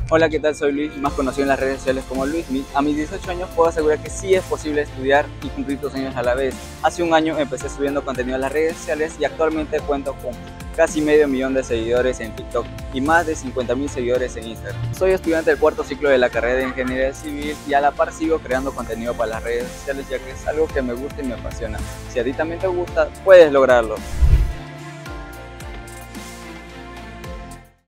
Hola, ¿qué tal? Soy Luis, más conocido en las redes sociales como Luismi. A mis 18 años puedo asegurar que sí es posible estudiar y cumplir tus sueños a la vez. Hace un año empecé subiendo contenido en las redes sociales y actualmente cuento con casi medio millón de seguidores en TikTok y más de 50.000 seguidores en Instagram. Soy estudiante del cuarto ciclo de la carrera de Ingeniería Civil y a la par sigo creando contenido para las redes sociales ya que es algo que me gusta y me apasiona. Si a ti también te gusta, puedes lograrlo.